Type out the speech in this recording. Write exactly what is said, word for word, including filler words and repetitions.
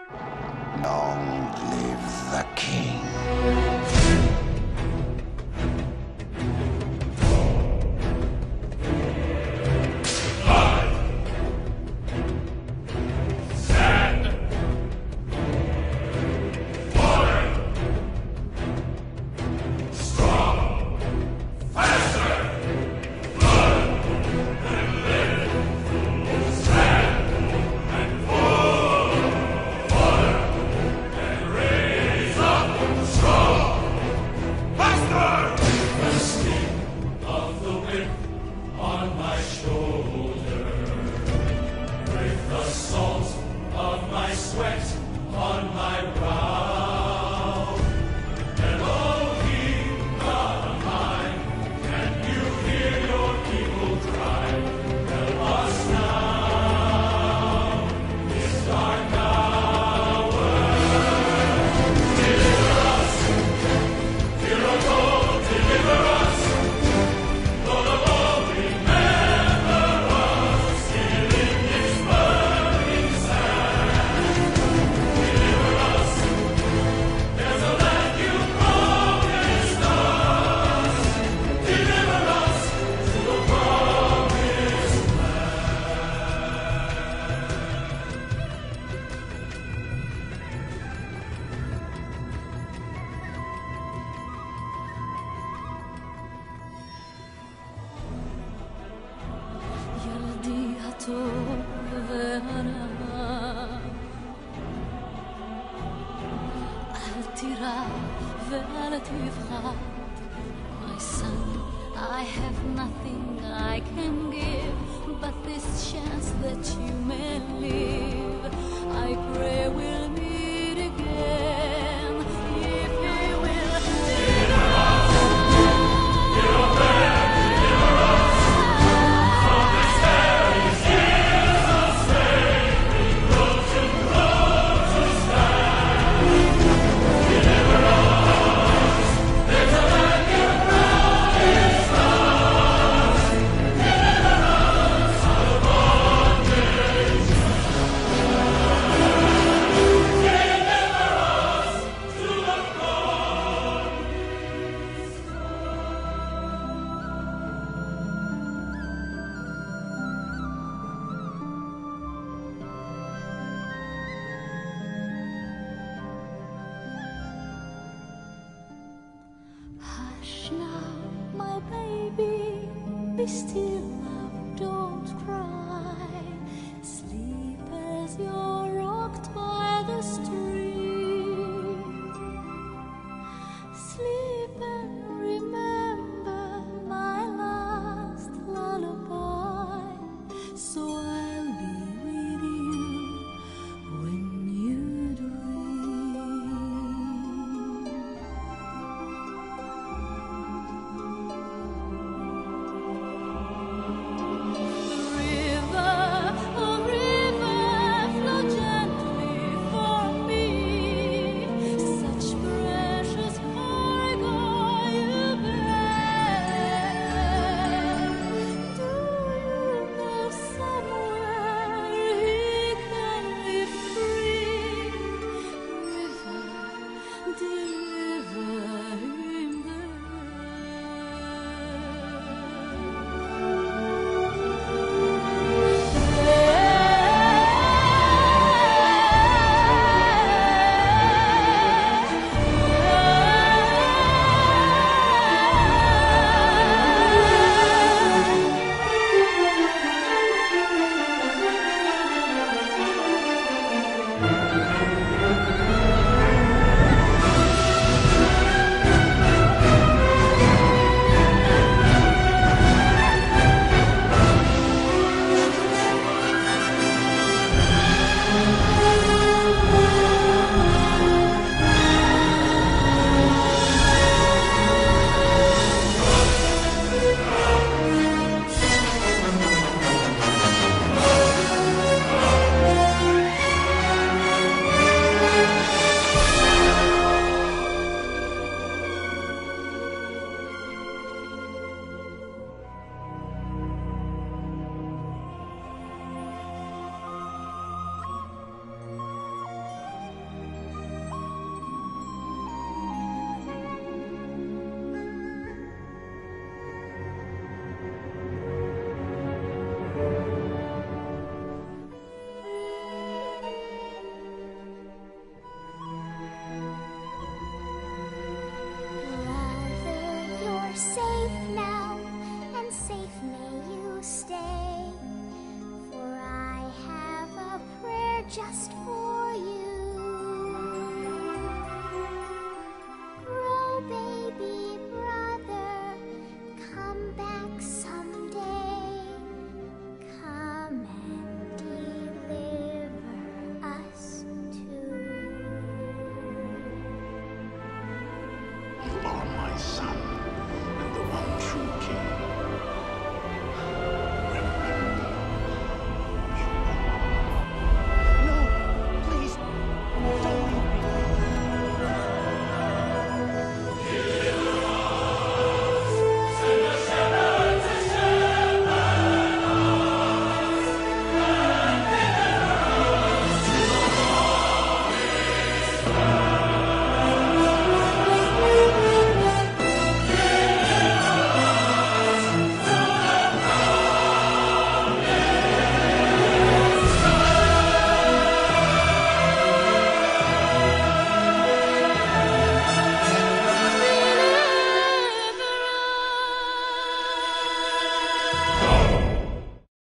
Long live the king. My son, I have nothing I can give but this chance that you may live. I pray we'll meet again if he will deliver us. Hear our prayer, deliver us from this very Jesus' reign. Road to road to stand. Deliver us. There's a land you promised us. Deliver us out of bondage. Deliver us to the throne. Hush now, my baby, be still, love, don't cry. Sleep as you're rocked by the stream. Sleep and remember my last lullaby. So I'll be with you when you dream. just